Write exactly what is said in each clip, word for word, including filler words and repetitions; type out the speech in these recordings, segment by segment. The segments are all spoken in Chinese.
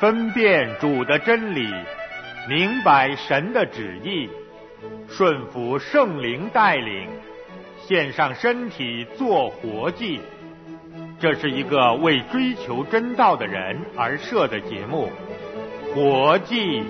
分辨主的真理，明白神的旨意，顺服圣灵带领，献上身体做活祭。这是一个为追求真道的人而设的节目，活祭。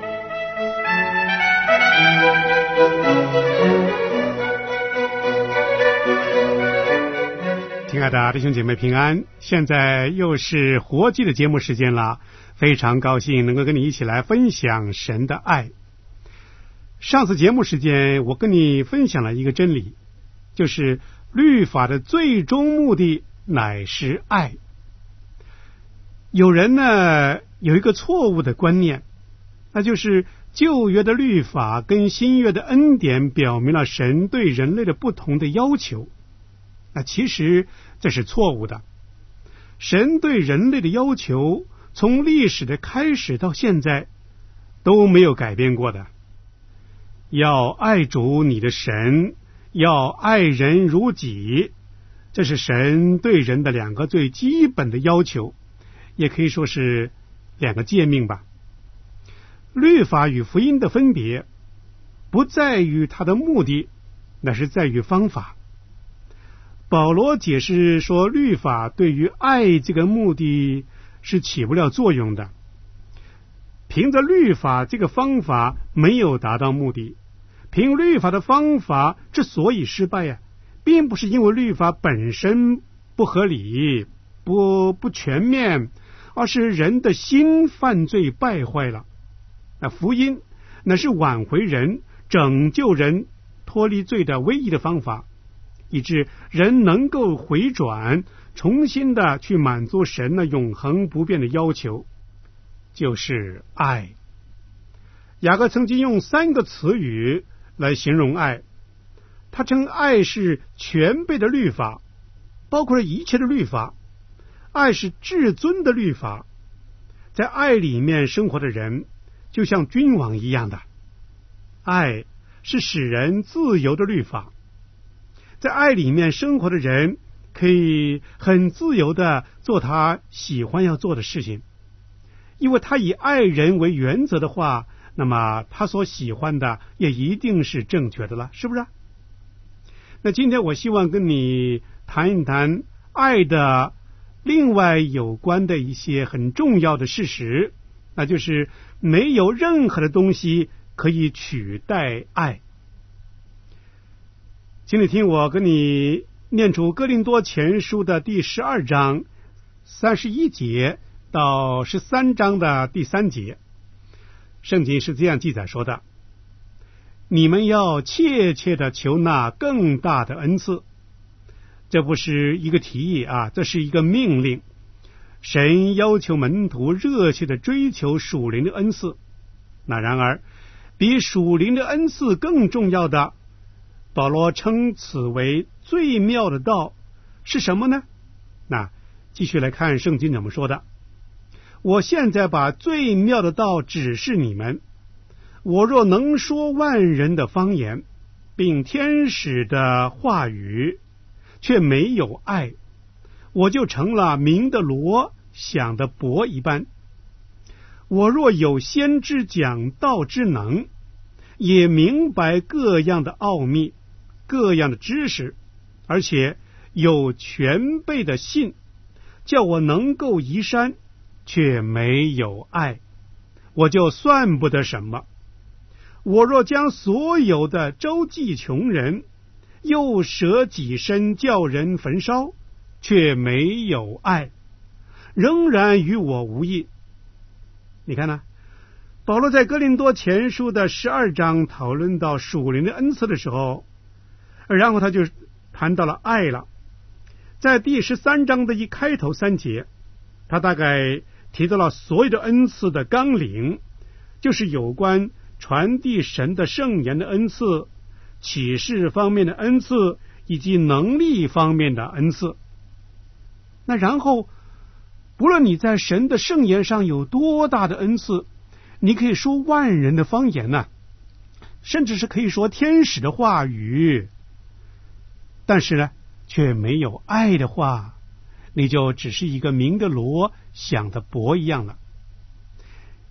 亲爱的弟兄姐妹平安，现在又是活祭的节目时间了，非常高兴能够跟你一起来分享神的爱。上次节目时间我跟你分享了一个真理，就是律法的最终目的乃是爱。有人呢有一个错误的观念，那就是旧约的律法跟新约的恩典表明了神对人类的不同的要求。那其实这是错误的。神对人类的要求从历史的开始到现在都没有改变过的。要爱主你的神，要爱人如己，这是神对人的两个最基本的要求，也可以说是两个诫命吧。律法与福音的分别不在于它的目的，那是在于方法。保罗解释说，律法对于爱这个目的是起不了作用的。凭着律法这个方法没有达到目的，凭律法的方法之所以失败呀、啊，并不是因为律法本身不合理、不不全面，而是人的心犯罪败坏了。那福音那是挽回人、拯救人脱离罪的唯一的方法，以致人能够回转，重新的去满足神的永恒不变的要求，就是爱。雅各曾经用三个词语来形容爱，他称爱是全备的律法，包括了一切的律法。爱是至尊的律法，在爱里面生活的人就像君王一样的。爱是使人自由的律法，在爱里面生活的人可以很自由的做他喜欢要做的事情，因为他以爱人为原则的话，那么他所喜欢的也一定是正确的了，是不是？那今天我希望跟你谈一谈爱的另外有关的一些很重要的事实，那就是没有任何的东西可以取代爱。请你听我跟你念出哥林多前书的第十二章三十一节到十三章的第三节。圣经是这样记载说的：你们要切切的求那更大的恩赐。这不是一个提议啊，这是一个命令。神要求门徒热切的追求属灵的恩赐。那然而比属灵的恩赐更重要的，保罗称此为最妙的道是什么呢？那继续来看圣经怎么说的：我现在把最妙的道指示你们，我若能说万人的方言，并天使的话语，却没有爱，我就成了鸣的锣，响的钹一般。我若有先知讲道之能，也明白各样的奥秘，各样的知识，而且有全备的信，叫我能够移山，却没有爱，我就算不得什么。我若将所有的周济穷人，又舍己身叫人焚烧，却没有爱，仍然与我无益。你看呢？保罗在哥林多前书的十二章讨论到属灵的恩赐的时候，然后他就谈到了爱了。在第十三章的一开头三节，他大概提到了所有的恩赐的纲领，就是有关传递神的圣言的恩赐、启示方面的恩赐以及能力方面的恩赐。那然后不论你在神的圣言上有多大的恩赐，你可以说万人的方言呢、啊，甚至是可以说天使的话语，但是呢却没有爱的话，你就只是一个鸣的锣响的钹一样了。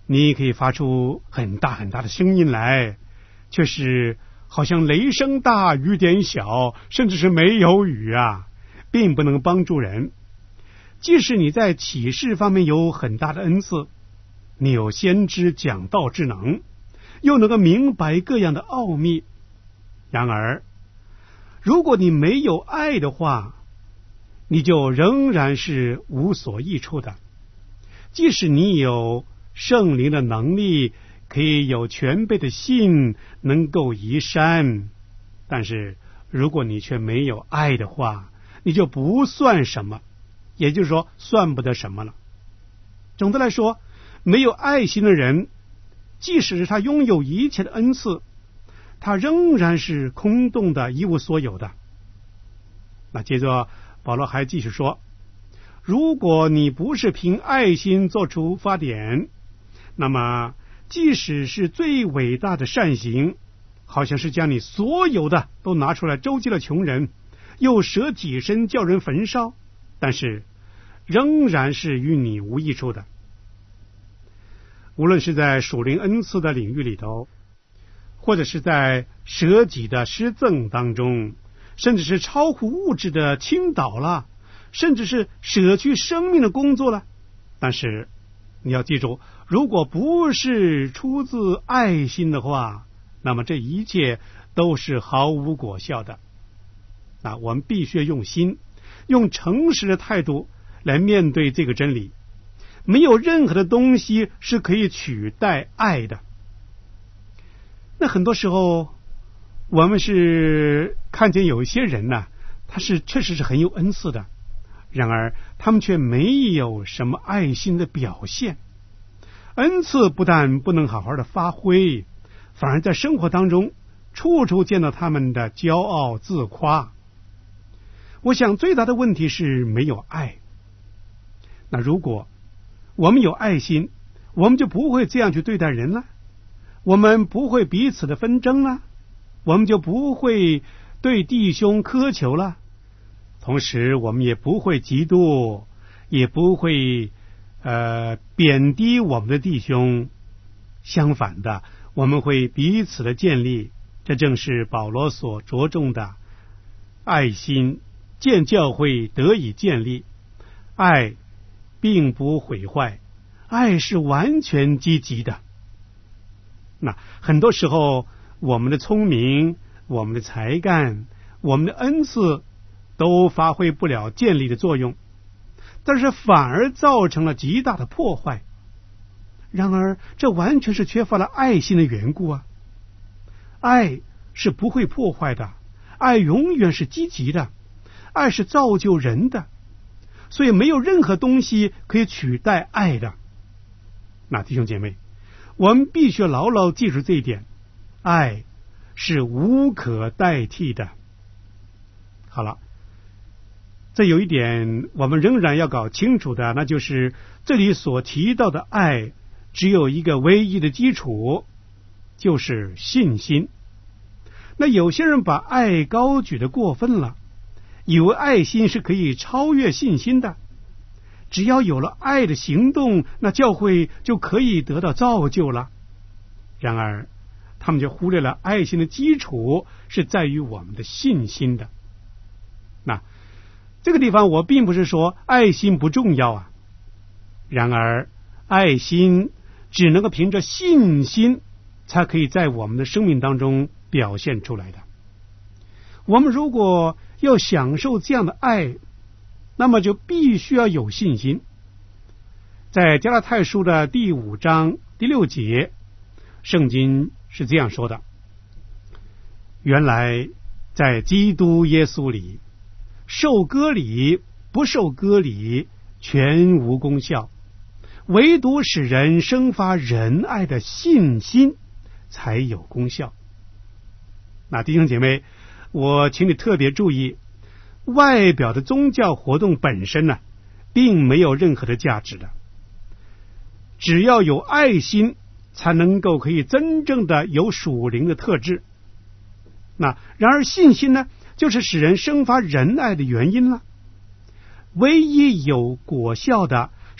你可以发出很大很大的声音来，却是好像雷声大雨点小，甚至是没有雨啊，并不能帮助人。即使你在启示方面有很大的恩赐，你有先知讲道之能，又能够明白各样的奥秘，然而如果你没有爱的话，你就仍然是无所益处的。即使你有圣灵的能力，可以有全备的信，能够移山，但是如果你却没有爱的话，你就不算什么，也就是说算不得什么了。总的来说，没有爱心的人，即使是他拥有一切的恩赐，他仍然是空洞的，一无所有的。那接着保罗还继续说，如果你不是凭爱心做出发点，那么即使是最伟大的善行，好像是将你所有的都拿出来周济了穷人，又舍己身叫人焚烧，但是仍然是与你无益处的。无论是在属灵恩赐的领域里头，或者是在舍己的施赠当中，甚至是超乎物质的倾倒了，甚至是舍去生命的工作了，但是你要记住，如果不是出自爱心的话，那么这一切都是毫无果效的。那我们必须用心，用诚实的态度来面对这个真理。没有任何的东西是可以取代爱的。那很多时候我们是看见有一些人呢，他是确实是很有恩赐的，然而他们却没有什么爱心的表现。恩赐不但不能好好的发挥，反而在生活当中处处见到他们的骄傲自夸。我想最大的问题是没有爱。那如果我们有爱心，我们就不会这样去对待人了，我们不会彼此的纷争了，我们就不会对弟兄苛求了，同时我们也不会嫉妒，也不会呃贬低我们的弟兄。相反的，我们会彼此的建立，这正是保罗所着重的爱心，见教会得以建立。爱并不毁坏，爱是完全积极的。那很多时候我们的聪明，我们的才干，我们的恩赐都发挥不了建立的作用，但是反而造成了极大的破坏。然而这完全是缺乏了爱心的缘故啊！爱是不会破坏的，爱永远是积极的，爱是造就人的，所以没有任何东西可以取代爱的。那弟兄姐妹，我们必须牢牢记住这一点，爱是无可代替的。好了，这有一点我们仍然要搞清楚的，那就是这里所提到的爱只有一个唯一的基础，就是信心。那有些人把爱高举的过分了，以为爱心是可以超越信心的，只要有了爱的行动，那教会就可以得到造就了。然而他们就忽略了爱心的基础是在于我们的信心的。那这个地方我并不是说爱心不重要啊，然而爱心只能够凭着信心才可以在我们的生命当中表现出来的。我们如果要享受这样的爱，那么就必须要有信心。在加拉太书的第五章第六节，圣经是这样说的：原来在基督耶稣里，受割礼不受割礼全无功效，唯独使人生发仁爱的信心才有功效。那弟兄姐妹，我请你特别注意，外表的宗教活动本身呢，并没有任何的价值的。只要有爱心，才能够可以真正的有属灵的特质。那然而信心呢，就是使人生发仁爱的原因了。唯一有果效的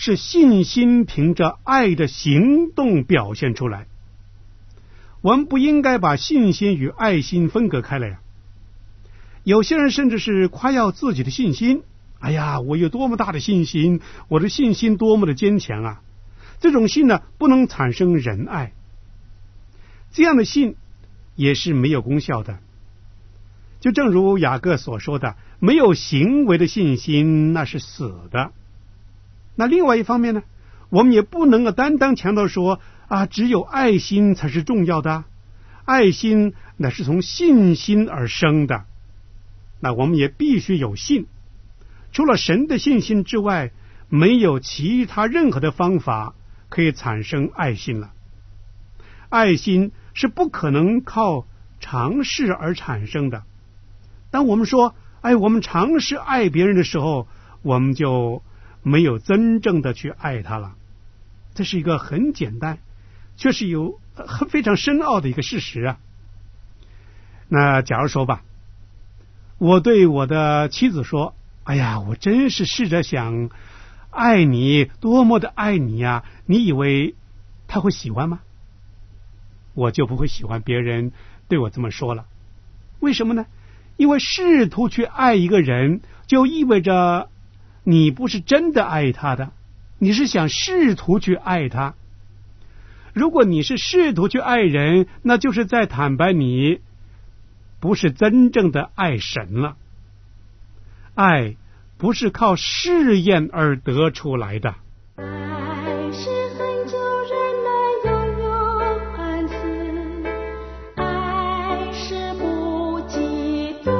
是信心凭着爱的行动表现出来。我们不应该把信心与爱心分隔开来呀。有些人甚至是夸耀自己的信心，哎呀，我有多么大的信心，我的信心多么的坚强啊！这种信呢，不能产生仁爱，这样的信也是没有功效的。就正如雅各所说的，没有行为的信心那是死的。那另外一方面呢，我们也不能够单单强调说啊，只有爱心才是重要的，爱心那是从信心而生的。那我们也必须有信，除了神的信心之外，没有其他任何的方法可以产生爱心了。爱心是不可能靠尝试而产生的。当我们说哎，我们尝试爱别人的时候，我们就没有真正的去爱他了。这是一个很简单却是有非常深奥的一个事实啊。那假如说吧，我对我的妻子说，哎呀，我真是试着想爱你，多么的爱你呀，你以为他会喜欢吗？我就不会喜欢别人对我这么说了。为什么呢？因为试图去爱一个人，就意味着你不是真的爱他的，你是想试图去爱他。如果你是试图去爱人，那就是在坦白你不是真正的爱神了。爱不是靠试验而得出来的。 爱是很久忍耐，又有宽慈，爱是不嫉妒，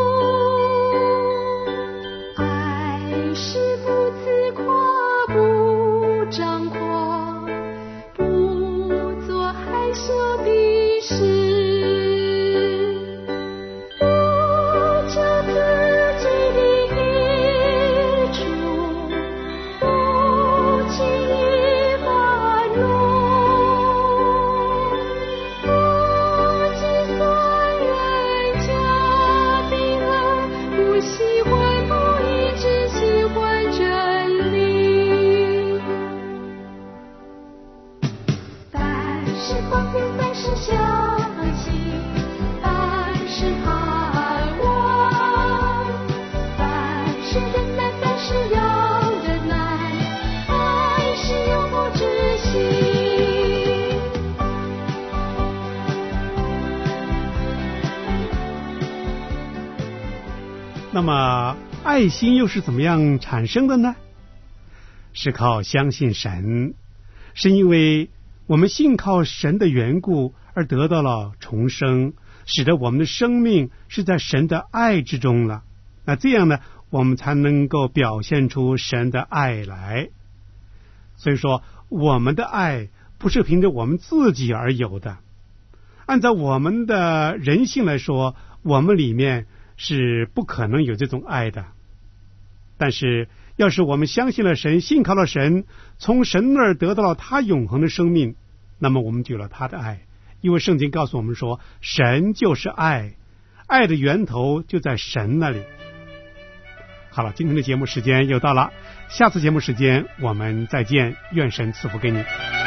爱是不自夸，不张狂，不做害羞的事。 那么爱心又是怎么样产生的呢？是靠相信神，是因为我们信靠神的缘故而得到了重生，使得我们的生命是在神的爱之中了。那这样呢，我们才能够表现出神的爱来。所以说，我们的爱不是凭着我们自己而有的。按照我们的人性来说，我们里面是不可能有这种爱的。但是要是我们相信了神，信靠了神，从神那儿得到了他永恒的生命，那么我们就有了他的爱。因为圣经告诉我们说，神就是爱，爱的源头就在神那里。好了，今天的节目时间又到了，下次节目时间我们再见，愿神赐福给你。